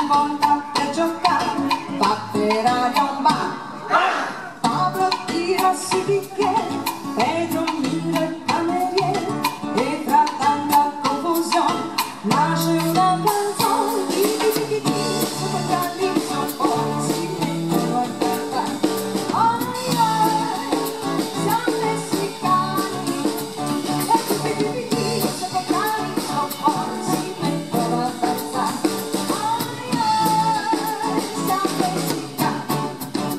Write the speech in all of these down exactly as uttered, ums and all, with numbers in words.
volta per giocare, va per aria un bar. Pablo tira su bicchiere, Pedro mira il cameriere, e tra tanta confusione nasce una canzone. Di di di di di, sopra il calypso, poi si mettono a cantare. Ai ai, siamo messicani. E di di di di, sopra il calypso, poi si mettono a danzare. Ai ai, siamo messicani.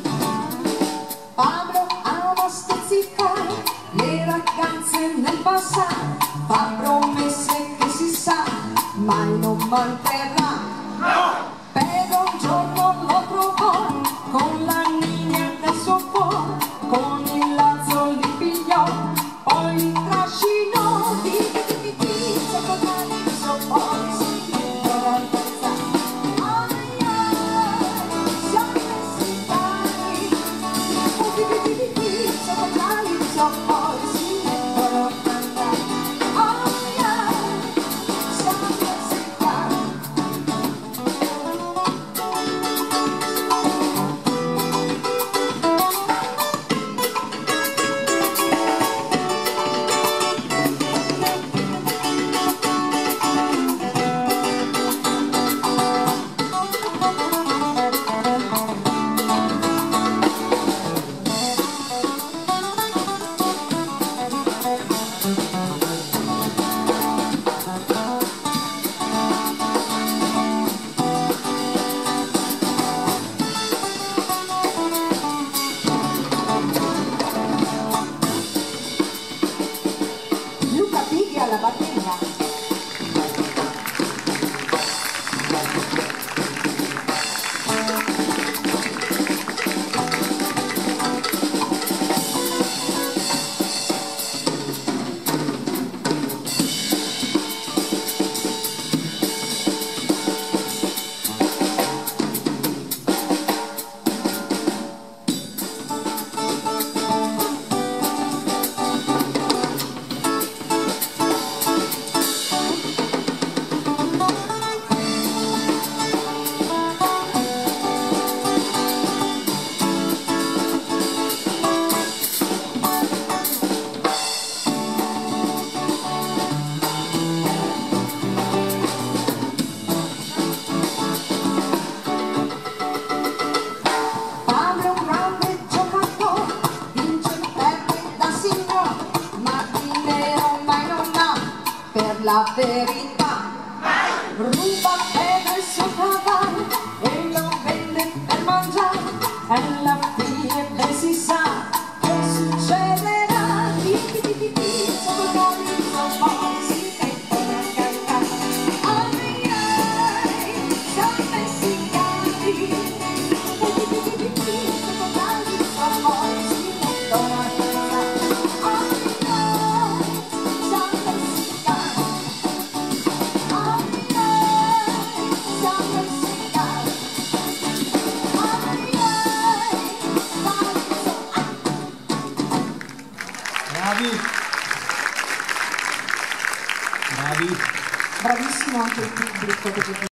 Pablo ama stuzzicare le ragazze nel passato, fa promesse che si sa mai non manterrà. Però un giorno lo trovò con la linea del suo cuore, con il lazzo li pigliò, poi li trascinò. Di di di di di, sopra il calypso, poi si mettono a danzare. Ai ai, siamo messicani. Di di di di di, sopra il calypso, poi si mettono a cantare. Ai ai, siamo messicani. Luca Pighi alla batteria. Pablo è un grande giocatore, vince e perde da signore, ma di nero mai non ha, per la verità. Ruba Pedro il suo cavallo e lo vende per mangiare, e alla fine ben si sa che succederà. Di di di di di, sopra il calypso, poi si mettono a cantare. Ai ai, siamo messicani. Di di di di di di, sopra il calypso, poi si mettono a cantare. Ai ai, siamo messicani. Ai ai, siamo messicani. Ai ai, Bravi! Bravi! bravissimo anche il pubblico.